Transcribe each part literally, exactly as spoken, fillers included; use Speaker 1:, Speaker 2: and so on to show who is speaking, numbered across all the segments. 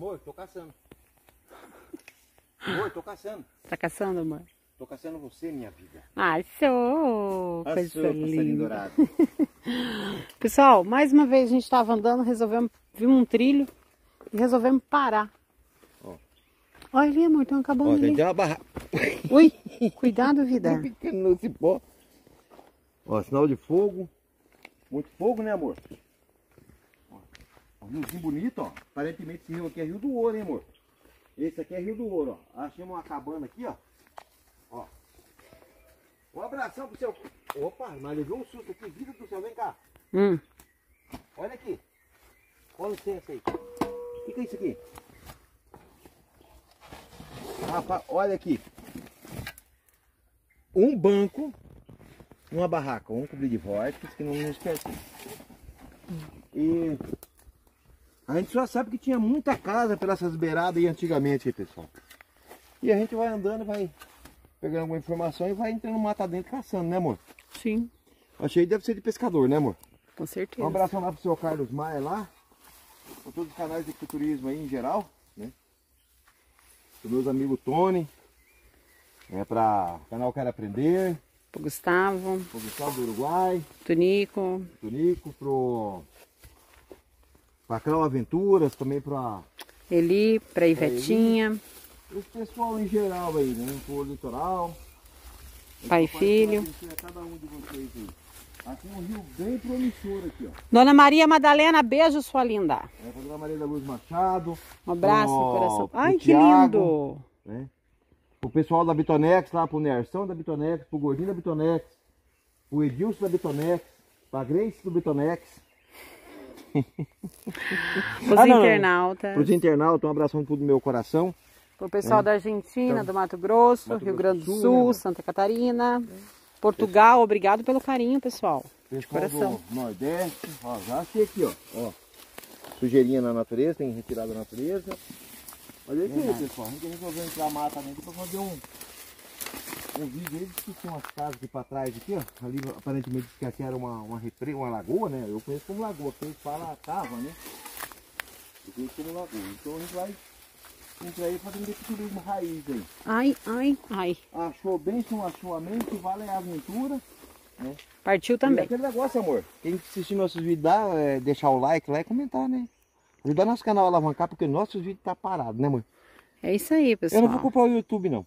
Speaker 1: Amor, tô caçando. Amor, tô caçando.
Speaker 2: Tá caçando, amor?
Speaker 1: Tô caçando você, minha vida.
Speaker 2: Ai, sou!
Speaker 1: Ah,
Speaker 2: Coisa
Speaker 1: sou, passarinho
Speaker 2: linda.
Speaker 1: dourado.
Speaker 2: Pessoal, mais uma vez a gente estava andando, resolvemos, vimos um trilho e resolvemos parar.
Speaker 1: Ó.
Speaker 2: Olha ali, amor, tem uma cabana
Speaker 1: Ó,
Speaker 2: ali.
Speaker 1: tem uma barraca.
Speaker 2: Ui, cuidado, vida.
Speaker 1: Pequeno no cipó. Ó, sinal de fogo. Muito fogo, né, amor? Ó, um riozinho bonito, ó. Aparentemente esse rio aqui é Rio do Ouro, hein, amor? Esse aqui é Rio do Ouro, ó. Achamos uma cabana aqui, ó. Ó. Um abração pro seu... Opa, mas levou um susto aqui. Vida do céu, vem cá.
Speaker 2: Hum.
Speaker 1: Olha aqui. Com licença aí. O que, que é isso aqui? Rapaz, olha aqui. Um banco, uma barraca, um cobrir de vórtice que não nos pertence. E a gente só sabe que tinha muita casa pelas beiradas aí antigamente, aí, pessoal. E a gente vai andando, vai pegando alguma informação e vai entrando no mata dentro caçando, né, amor?
Speaker 2: Sim,
Speaker 1: Achei que deve ser de pescador, né, amor?
Speaker 2: com certeza.
Speaker 1: Um abração lá pro seu Carlos Maia lá, para todos os canais de ecoturismo aí em geral, né? Para meus amigos Tony, é para o canal Quero Aprender,
Speaker 2: Pro Gustavo,
Speaker 1: pro Gustavo do Uruguai,
Speaker 2: Tonico,
Speaker 1: pro Nico, pro pra Clau Aventuras, também para
Speaker 2: Eli, pra Ivetinha,
Speaker 1: o pessoal em geral aí, né? Pro Litoral.
Speaker 2: pai e
Speaker 1: Esse
Speaker 2: filho.
Speaker 1: papai vai conhecer a cada um de vocês aí. Aqui é um rio bem promissor aqui, ó.
Speaker 2: Dona Maria Madalena, beijo, sua linda.
Speaker 1: É pra Dona Maria da Luz Machado.
Speaker 2: Um abraço no
Speaker 1: pro-
Speaker 2: coração.
Speaker 1: pro
Speaker 2: Ai, que
Speaker 1: Thiago,
Speaker 2: lindo.
Speaker 1: né? O pessoal da Bitonex, lá pro Nerção da Bitonex, pro Gordinho da Bitonex, pro Edilson da Bitonex, pra Grace do Bitonex.
Speaker 2: Os
Speaker 1: Ah, não, não.
Speaker 2: internautas.
Speaker 1: Pros internautas, um abração pro do meu coração.
Speaker 2: Pro pessoal
Speaker 1: É.
Speaker 2: da Argentina,
Speaker 1: Então,
Speaker 2: do Mato Grosso,
Speaker 1: Mato
Speaker 2: Rio
Speaker 1: Grosso
Speaker 2: Grande do
Speaker 1: do Sul,
Speaker 2: Sul,
Speaker 1: né, amor?
Speaker 2: Santa Catarina, Portugal. Obrigado pelo carinho, pessoal.
Speaker 1: Pessoal
Speaker 2: coração.
Speaker 1: do Nordeste, ó, já achei aqui, ó, ó. Sujeirinha na natureza, tem retirado da natureza. Olha aqui,
Speaker 2: Verdade.
Speaker 1: pessoal, a gente resolveu entrar a mata dentro pra fazer um, um vídeo aí, que tinha umas casas aqui pra trás, aqui, ó. Ali aparentemente diz que aqui era uma, uma represa, uma lagoa, né? Eu conheço como lagoa, porque eles falam cava, né? Eu conheço como lagoa. Então a gente vai entrar aí fazendo esse turismo raiz aí.
Speaker 2: Ai, ai, ai.
Speaker 1: Achou bem, achou a mente, vale a aventura, né?
Speaker 2: Partiu
Speaker 1: E
Speaker 2: também.
Speaker 1: aquele negócio, amor. Quem assistir nossos vídeos, dá, é, deixar o like lá e comentar, né? Ajudar nosso canal a alavancar, porque nossos vídeos tá parado, né, amor?
Speaker 2: É isso aí,
Speaker 1: Eu
Speaker 2: pessoal.
Speaker 1: não vou comprar o YouTube, não.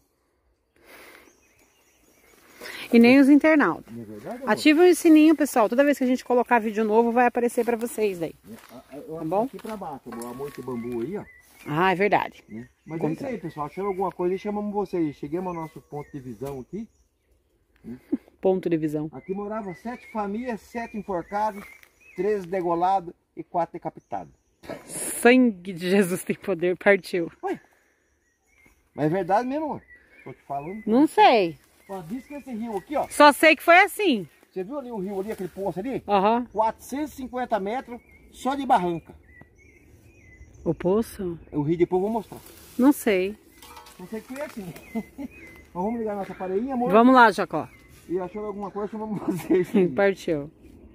Speaker 2: E nem os internautas.
Speaker 1: Não é verdade, amor?
Speaker 2: Ativem o sininho, pessoal. Toda vez que a gente colocar vídeo novo, vai aparecer pra vocês daí.
Speaker 1: Eu
Speaker 2: Tá bom?
Speaker 1: aqui pra baixo, o amor de bambu aí, ó.
Speaker 2: Ah, é verdade.
Speaker 1: Né? Mas é isso aí, pessoal. Achando alguma coisa e chamamos vocês. Chegamos ao nosso ponto de visão aqui.
Speaker 2: Ponto de visão.
Speaker 1: Aqui moravam sete famílias, sete enforcados, três degolados e quatro decapitados.
Speaker 2: Sangue de Jesus tem poder, partiu.
Speaker 1: Ué, mas é verdade mesmo, amor? Tô te falando.
Speaker 2: Não sei.
Speaker 1: Ó, diz que esse rio aqui, ó.
Speaker 2: Só sei que foi assim.
Speaker 1: Você viu ali o rio ali, aquele poço ali?
Speaker 2: Aham.
Speaker 1: quatrocentos e cinquenta metros só de barranca.
Speaker 2: O poço?
Speaker 1: O rio depois eu vou mostrar.
Speaker 2: Não sei.
Speaker 1: Não sei que foi assim. Mas vamos ligar nossa pareinha, amor.
Speaker 2: Vamos lá, Jacó.
Speaker 1: E achou alguma coisa, chamamos vocês.
Speaker 2: Partiu.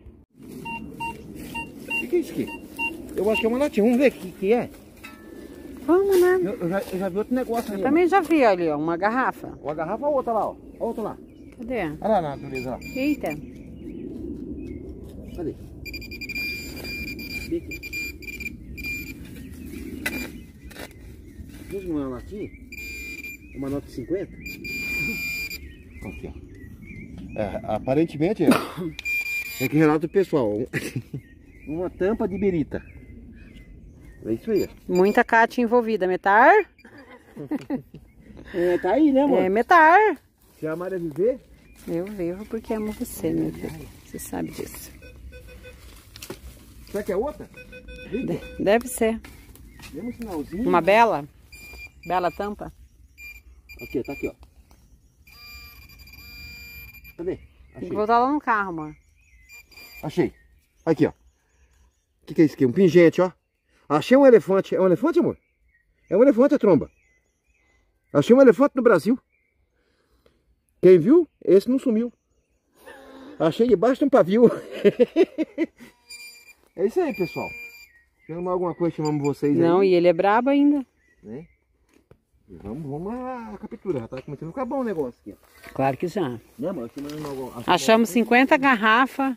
Speaker 1: O que é isso aqui? Eu acho que é uma latinha. Vamos ver o que, que é.
Speaker 2: Vamos, né?
Speaker 1: Eu, eu, já, eu já vi outro negócio ali.
Speaker 2: Eu também já vi ali, ó, uma garrafa.
Speaker 1: Ó, a garrafa, a outra lá, ó. A outra lá.
Speaker 2: Cadê?
Speaker 1: Olha lá na natureza lá.
Speaker 2: Eita.
Speaker 1: Cadê? Cadê aqui? Mesmo uma latinha? Uma nota de cinquenta? Aqui, ó. É, aparentemente, é que relata o pessoal. Uma tampa de birita. É isso aí, ó.
Speaker 2: Muita Cátia envolvida. Metar?
Speaker 1: É, tá aí, né, amor?
Speaker 2: É, metar.
Speaker 1: Se a Maria viver...
Speaker 2: Eu vivo porque amo você, meu filho. Você sabe disso.
Speaker 1: Será que é outra?
Speaker 2: De- Deve ser.
Speaker 1: Deu um sinalzinho.
Speaker 2: Uma bela? Bela tampa?
Speaker 1: Aqui, tá aqui, ó. Cadê?
Speaker 2: Tem
Speaker 1: Achei.
Speaker 2: que voltar lá no carro, amor.
Speaker 1: Achei. Aqui, ó. O que, que é isso aqui? Um pingente, ó. Achei um elefante. É um elefante, amor? É um elefante, a tromba. Achei um elefante no Brasil. Quem viu, esse não sumiu. Achei debaixo de um pavio. É isso aí, pessoal. Chama alguma coisa, chamamos vocês aí.
Speaker 2: Não, e ele é brabo ainda.
Speaker 1: Né? E vamos, vamos à captura. Já tá começando a ficar bom o negócio aqui.
Speaker 2: Claro que já.
Speaker 1: Né, mano? Achamos,
Speaker 2: Achamos cinquenta garrafas.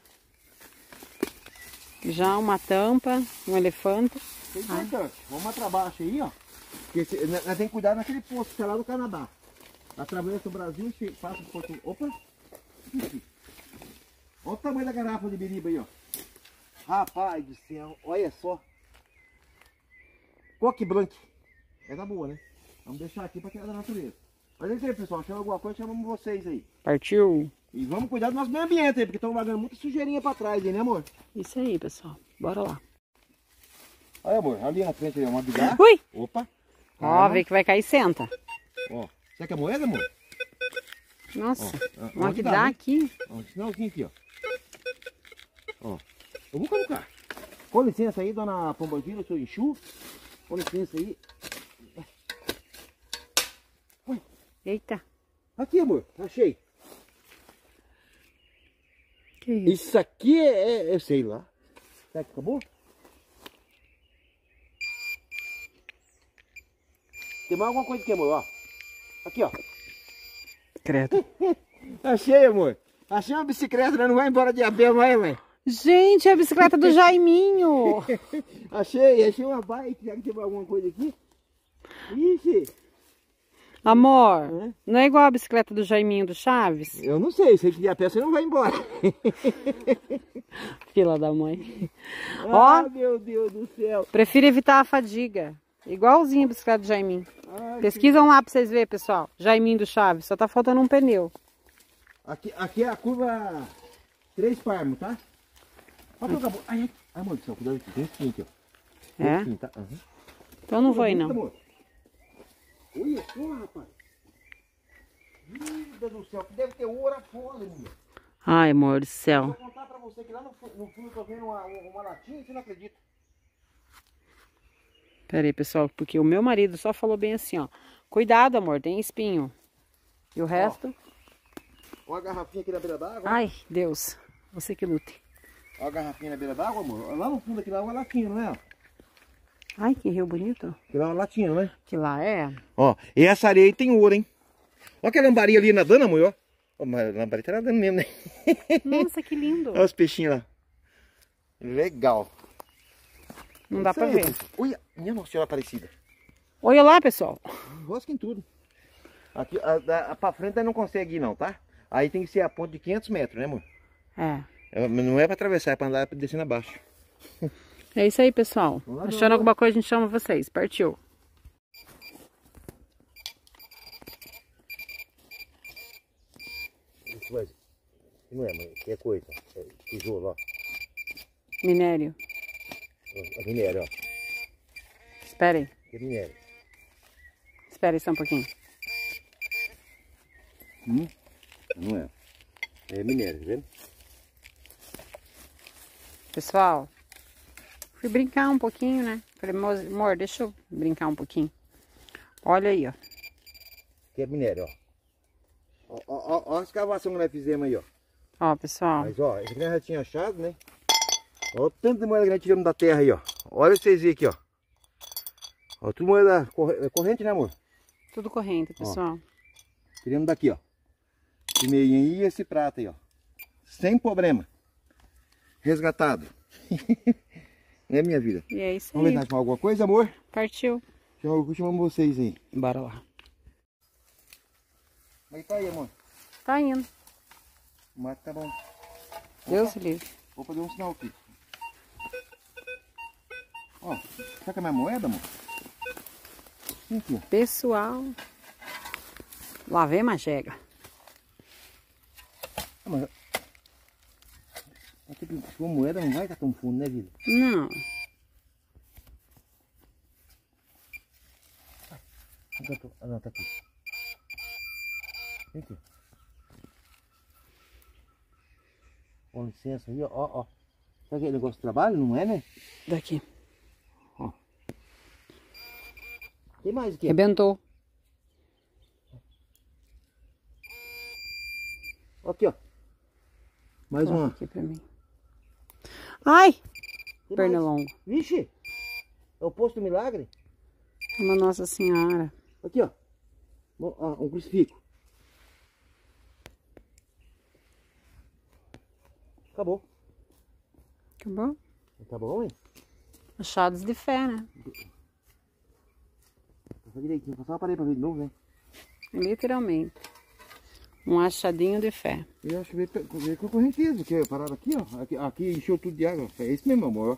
Speaker 2: Já uma tampa, um elefante.
Speaker 1: É importante. Vamos mais pra baixo aí, ó. Porque se, nós temos que cuidar naquele posto que é lá do Canadá. Atravessa o Brasil e passa o Porto. Opa! Ixi. Olha o tamanho da garrafa de biriba aí, ó. Rapaz do céu, olha só. Coque branco. Essa boa, né? Vamos deixar aqui para tirar da natureza. Mas é isso aí, pessoal. Chama alguma coisa, chamamos vocês aí.
Speaker 2: Partiu.
Speaker 1: E vamos cuidar do nosso meio ambiente aí, porque estão vagando muita sujeirinha para trás aí, né, amor?
Speaker 2: Isso aí, pessoal. Bora lá.
Speaker 1: Olha, amor, ali na frente aí, uma bigarra.
Speaker 2: Ui!
Speaker 1: Opa!
Speaker 2: Ó, vê que vai cair, senta.
Speaker 1: Ó, você quer moeda, amor?
Speaker 2: Nossa,
Speaker 1: Ó,
Speaker 2: uma
Speaker 1: onde
Speaker 2: que
Speaker 1: dá,
Speaker 2: dá
Speaker 1: né?
Speaker 2: aqui.
Speaker 1: Ó, um sinalzinho aqui, ó. Ó, eu vou colocar. Com licença aí, dona Pombagira, seu Enxu. Com licença aí. Oi.
Speaker 2: Eita.
Speaker 1: Aqui, amor, achei.
Speaker 2: Que isso?
Speaker 1: Isso aqui é, é, eu sei lá. Será que acabou? Tem mais alguma coisa aqui, amor, ó. Aqui, ó.
Speaker 2: Credo.
Speaker 1: Achei, amor. Achei uma bicicleta, né? Não vai embora de a pé, vai, mãe.
Speaker 2: Gente, é a bicicleta do Jaiminho.
Speaker 1: Achei, achei uma bike. Será que tem alguma coisa aqui? Ixi.
Speaker 2: Amor,
Speaker 1: É?
Speaker 2: não é igual a bicicleta do Jaiminho do Chaves?
Speaker 1: Eu não sei, se de a pé você não vai embora.
Speaker 2: Fila da mãe.
Speaker 1: Ah,
Speaker 2: Ó,
Speaker 1: meu Deus do céu.
Speaker 2: prefiro evitar a fadiga. Igualzinho a bicicleta do Jaiminho.
Speaker 1: Ai,
Speaker 2: Pesquisam lá pra vocês verem, pessoal. Jaiminho do Chaves, só tá faltando um pneu.
Speaker 1: Aqui, aqui é a curva três Parmo, tá? Pode colocar a boca. Ai, ai, ai, amor do céu, cuidado aqui. Tem espinho aqui, ó. Tem
Speaker 2: É?
Speaker 1: espinho, tá? Uhum.
Speaker 2: Então não vou aí,
Speaker 1: Bonito,
Speaker 2: não.
Speaker 1: amor. Olha só, rapaz. Meu Deus do céu, que deve ter ouro fora, mulher.
Speaker 2: Ai, amor do
Speaker 1: Vou
Speaker 2: céu.
Speaker 1: contar pra você que lá no, fu- no fundo eu tô vendo uma, uma latinha e você não acredita.
Speaker 2: Pera aí, pessoal, porque o meu marido só falou bem assim, ó. Cuidado, amor, tem espinho. E o resto?
Speaker 1: Olha a garrafinha aqui na beira d'água.
Speaker 2: Ai, Deus. Você que lute.
Speaker 1: Olha a garrafinha na beira d'água, amor. Lá no fundo aqui lá é uma latinha, não é?
Speaker 2: Ai, que rio bonito.
Speaker 1: Aqui lá é uma latinha, não é?
Speaker 2: Que lá é.
Speaker 1: Ó, e essa areia aí tem ouro, hein? Olha aquela lambaria ali nadando, amor, ó. Ó, mas a lambaria tá nadando mesmo, né?
Speaker 2: Nossa, que lindo.
Speaker 1: Olha os peixinhos lá. Legal.
Speaker 2: Não dá
Speaker 1: Isso
Speaker 2: pra
Speaker 1: aí,
Speaker 2: ver.
Speaker 1: pessoal. Olha, minha Nossa Senhora Aparecida.
Speaker 2: Olha lá, pessoal.
Speaker 1: Rosca em tudo. Aqui, a, a, pra frente aí não consegue ir não, tá? Aí tem que ser a ponte de quinhentos metros, né, amor?
Speaker 2: É.
Speaker 1: É, mas não é pra atravessar, é pra andar descendo abaixo.
Speaker 2: É isso aí, pessoal.
Speaker 1: Vamos lá,
Speaker 2: Achando
Speaker 1: vamos lá.
Speaker 2: alguma coisa, a gente chama vocês. Partiu.
Speaker 1: Isso vai. Não é, mãe, que é coisa. É tijolo, ó.
Speaker 2: Minério.
Speaker 1: É minério, ó.
Speaker 2: Espera aí.
Speaker 1: Que é minério.
Speaker 2: Espera aí só um pouquinho.
Speaker 1: Hum? Não é. É minério, tá vendo?
Speaker 2: Pessoal, fui brincar um pouquinho, né? Falei, "Mo- amor, deixa eu brincar um pouquinho. Olha aí, ó.
Speaker 1: Que é minério, ó. Ó, ó, ó, ó a escavação que nós fizemos aí, ó.
Speaker 2: Ó, pessoal.
Speaker 1: Mas, ó, esse aqui nós já tinha achado, né? Ó o tanto de moeda que nós tiramos da terra aí, ó. Olha vocês verem aqui, ó. Ó, tudo moeda corre- corrente, né, amor?
Speaker 2: Tudo corrente, pessoal.
Speaker 1: Tiramos daqui, ó. Esse meio aí e esse prato aí, ó. Sem problema. Resgatado. É minha vida.
Speaker 2: E é isso
Speaker 1: Vamos ver
Speaker 2: aí.
Speaker 1: se nós alguma coisa, amor?
Speaker 2: Partiu.
Speaker 1: Chamamos, chamamos vocês aí.
Speaker 2: Bora lá.
Speaker 1: Mas tá aí, amor.
Speaker 2: Tá indo.
Speaker 1: O mato tá bom.
Speaker 2: Deus livre.
Speaker 1: Vou fazer um sinal aqui. Ó, será que é minha moeda, amor? Sim, aqui, ó.
Speaker 2: Pessoal. Lá vem Magega.
Speaker 1: Ah, mas... Acho que sua moeda não vai estar tão fundo, né, vida?
Speaker 2: Não.
Speaker 1: Ah, tá, ah, não, tá aqui. Vem aqui. Com licença aí, ó, ó, ó. Será que é negócio de trabalho? Não é, né?
Speaker 2: Daqui.
Speaker 1: Tem mais aqui.
Speaker 2: Arrebentou.
Speaker 1: Aqui, ó. Mais
Speaker 2: Coloca
Speaker 1: uma.
Speaker 2: aqui pra mim. Ai!
Speaker 1: Tem mais.
Speaker 2: Pernilongo.
Speaker 1: Vixe! É o posto do milagre?
Speaker 2: Uma Nossa Senhora.
Speaker 1: Aqui, ó. Ó, um crucifixo. Acabou.
Speaker 2: Acabou?
Speaker 1: Tá bom, hein?
Speaker 2: Achados de fé, né?
Speaker 1: Passa direitinho. Passar uma parede pra ver de novo, né?
Speaker 2: Literalmente. Um achadinho de fé.
Speaker 1: Eu acho que veio, veio com a correnteza, porque é parado aqui, ó. Aqui, aqui encheu tudo de água. É isso mesmo, amor.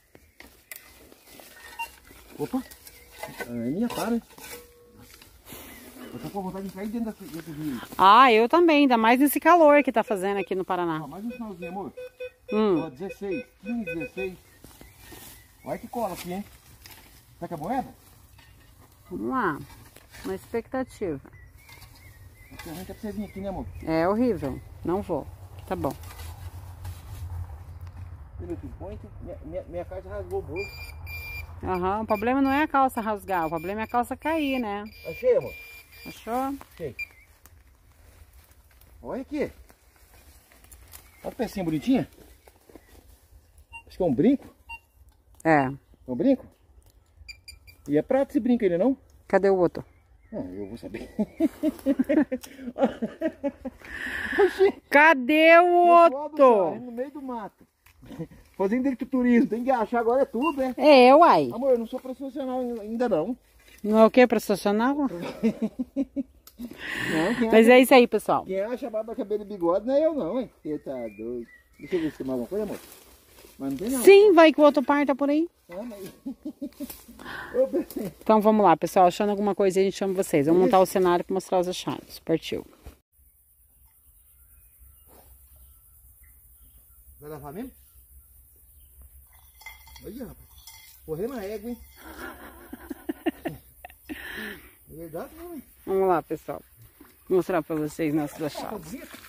Speaker 1: Opa! É minha para, hein? Eu tô com vontade de cair dentro desse, desse rio.
Speaker 2: Ah, eu também. Ainda mais nesse calor que tá fazendo aqui no Paraná.
Speaker 1: Ó, mais um sinalzinho, amor.
Speaker 2: Hum.
Speaker 1: Ó, dezesseis, quinze, dezesseis. Olha que cola aqui, hein? Será que é moeda?
Speaker 2: Vamos lá. Uma expectativa.
Speaker 1: A gente é pra você vir aqui, né, amor?
Speaker 2: É horrível. Não vou. Tá bom.
Speaker 1: Minha, minha, minha calça rasgou o bolso.
Speaker 2: Aham. O problema não é a calça rasgar. O problema é a calça cair, né?
Speaker 1: Achei, amor.
Speaker 2: Achou?
Speaker 1: Achei. Olha aqui. Olha que pecinha bonitinha. Acho que é um brinco.
Speaker 2: É.
Speaker 1: É um brinco? E é prato esse brinco ainda, não?
Speaker 2: Cadê o outro?
Speaker 1: Ah, eu vou saber.
Speaker 2: Cadê o outro?
Speaker 1: No meio do mato. Fazendo turismo, tem que achar agora é tudo, né?
Speaker 2: É, uai.
Speaker 1: Amor, eu não sou profissional ainda não.
Speaker 2: Não é o que? Pra estacionar?
Speaker 1: Não, quem
Speaker 2: Mas
Speaker 1: acha,
Speaker 2: é isso aí, pessoal.
Speaker 1: quem acha barba, cabelo e bigode não é eu não, hein? Você tá doido. Deixa eu ver se tem mais alguma coisa, amor. Mas não tem não.
Speaker 2: Sim, vai que o outro par tá por aí.
Speaker 1: Ah, mas...
Speaker 2: Então vamos lá, pessoal. Achando alguma coisa, a gente chama vocês. Vamos montar o cenário para mostrar os achados. Partiu.
Speaker 1: Vai lavar mesmo? Olha, rapaz. Correndo a égua, hein? É verdade, não, hein?
Speaker 2: Vamos lá, pessoal. Vou mostrar para vocês nossos achados.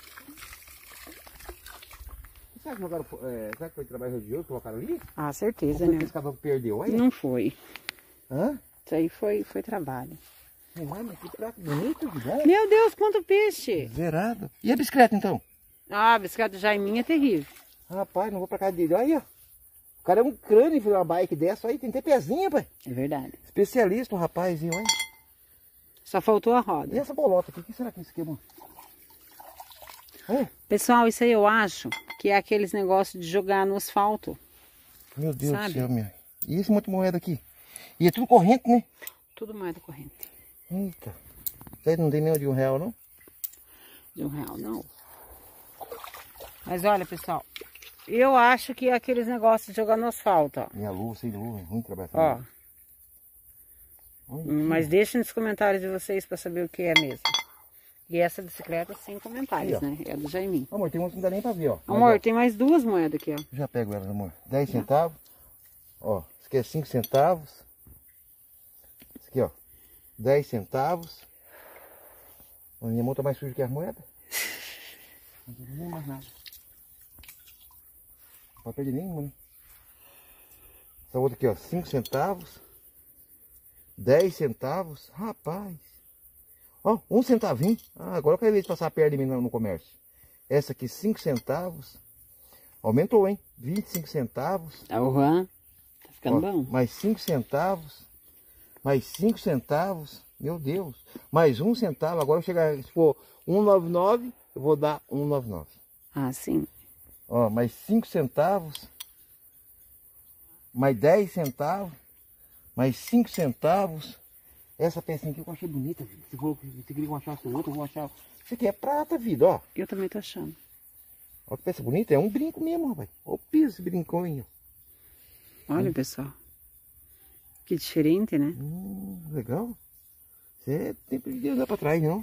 Speaker 1: Será que, jogaram, é, será que foi trabalho religioso? Colocaram ali?
Speaker 2: Ah, certeza,
Speaker 1: Ou foi
Speaker 2: né?
Speaker 1: que esse cavalo perdeu? Olha.
Speaker 2: Não foi.
Speaker 1: Hã?
Speaker 2: Isso aí foi, foi trabalho.
Speaker 1: Ai, mas que prato bonito, que bom.
Speaker 2: Meu Deus, quanto peixe!
Speaker 1: Zerado. E a bicicleta, então?
Speaker 2: Ah, a bicicleta do Jaiminho é terrível.
Speaker 1: Rapaz, não vou pra casa dele. Olha, ó. O cara é um crânio fazer uma bike dessa aí. Tem até pezinha, pai.
Speaker 2: É verdade.
Speaker 1: Especialista, o rapaz, olha.
Speaker 2: Só faltou a
Speaker 1: E
Speaker 2: roda.
Speaker 1: essa bolota aqui? O que será que é isso aqui, mano? É?
Speaker 2: Pessoal, isso aí eu acho que é aqueles negócios de jogar no asfalto.
Speaker 1: Meu Deus
Speaker 2: Sabe?
Speaker 1: do céu, minha. E esse monte de moeda aqui? E é tudo corrente, né?
Speaker 2: Tudo moeda corrente.
Speaker 1: Eita. Isso aí não tem nem de um real, não?
Speaker 2: De um real, não. Mas olha, pessoal. Eu acho que é aqueles negócios de jogar no asfalto, ó.
Speaker 1: Minha lua, sem lua. É ruim trabalhar.
Speaker 2: Ó.
Speaker 1: Olha,
Speaker 2: Mas deixem nos comentários de vocês para saber o que é mesmo. E essa bicicleta sem comentários,
Speaker 1: Aqui, ó.
Speaker 2: né? É do Jaiminho.
Speaker 1: amor, tem umas que não dá nem pra ver, ó.
Speaker 2: Amor,
Speaker 1: Mas, ó,
Speaker 2: tem mais duas moedas aqui, ó.
Speaker 1: já pego elas, amor. dez centavos. Ó, isso aqui é cinco centavos. Isso aqui, ó. dez centavos. A minha mão tá mais suja que as moedas. Não tem nem mais nada. Papel de nenhum, né? Essa outra aqui, ó. cinco centavos. dez centavos. Rapaz. Ó, um centavinho. Ah, agora eu quero ver de passar perto de mim no, no comércio. Essa aqui, cinco centavos. Aumentou, hein? vinte e cinco centavos.
Speaker 2: Tá, o Juan. Tá ficando
Speaker 1: Ó,
Speaker 2: bom.
Speaker 1: mais cinco centavos. Mais cinco centavos. Meu Deus. Mais um centavo. Agora eu chegar, se for um e noventa e nove, eu vou dar um e noventa e nove.
Speaker 2: Ah, sim.
Speaker 1: Ó, mais cinco centavos. Mais dez centavos. Mais cinco centavos. Essa pecinha aqui eu achei bonita, filho. Se for, se queria que eu achasse outra, eu vou achar. Isso aqui é prata, vida, ó.
Speaker 2: Eu também tô achando.
Speaker 1: Olha que peça bonita. É um brinco mesmo, rapaz. Olha o piso esse brincão.
Speaker 2: Olha, pessoal. Que diferente, né?
Speaker 1: Hum, legal. Você é tempo de andar pra trás, não?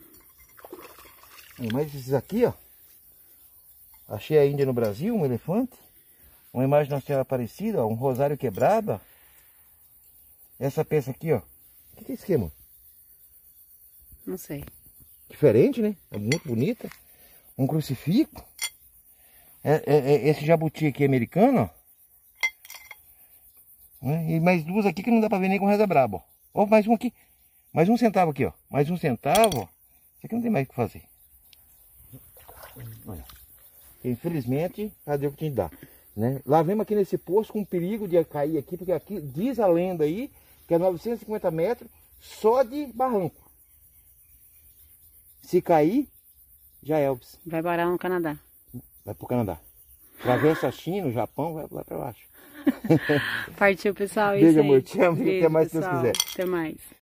Speaker 1: Mas esses aqui, ó. Achei a Índia no Brasil, um elefante. Uma imagem de Nossa Senhora Aparecida, ó, um rosário quebrado, ó. Essa peça aqui, ó. O que, que é isso aqui, amor?
Speaker 2: Não sei.
Speaker 1: Diferente, né? É muito bonita. Um crucifixo. É, é, é esse jabuti aqui americano, ó. E mais duas aqui que não dá pra ver nem com reza braba, ó. Ó, mais um aqui. Mais um centavo aqui, ó. Mais um centavo, ó. Isso aqui não tem mais o que fazer. Olha. Infelizmente, cadê o que tinha que dar? Né? Lá vemos aqui nesse poço com perigo de cair aqui, porque aqui diz a lenda aí que é novecentos e cinquenta metros só de barranco. Se cair, já é.
Speaker 2: Vai parar no Canadá.
Speaker 1: Vai pro Canadá. Atravessa a China, o Japão, vai lá para baixo.
Speaker 2: Partiu, pessoal.
Speaker 1: Beijo,
Speaker 2: isso aí.
Speaker 1: amor. Te amo.
Speaker 2: Beijo,
Speaker 1: Até mais, se Deus
Speaker 2: pessoal.
Speaker 1: quiser.
Speaker 2: Até mais.